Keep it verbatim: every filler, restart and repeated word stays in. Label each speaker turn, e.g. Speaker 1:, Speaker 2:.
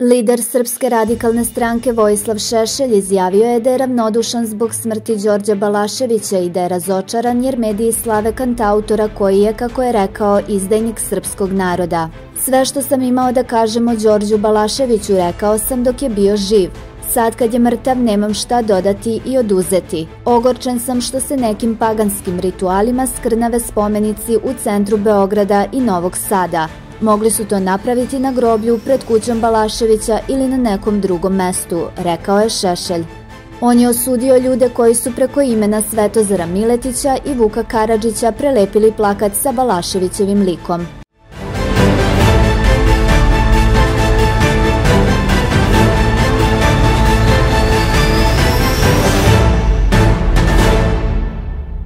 Speaker 1: Lider Srpske radikalne stranke Vojislav Šešelj izjavio je da je ravnodušan zbog smrti Đorđa Balaševića i da je razočaran jer mediji slave kantautora koji je, kako je rekao, izdajnik srpskog naroda. Sve što sam imao da kažem o Đorđu Balaševiću rekao sam dok je bio živ. Sad kad je mrtav nemam šta dodati i oduzeti. Ogorčen sam što se nekim paganskim ritualima skrnave spomenici u centru Beograda i Novog Sada. Mogli su to napraviti na groblju pred kućom Balaševića ili na nekom drugom mestu, rekao je Šešelj. On je osudio ljude koji su preko imena Svetozara Miletića i Vuka Karadžića prelepili plakat sa Balaševićevim likom.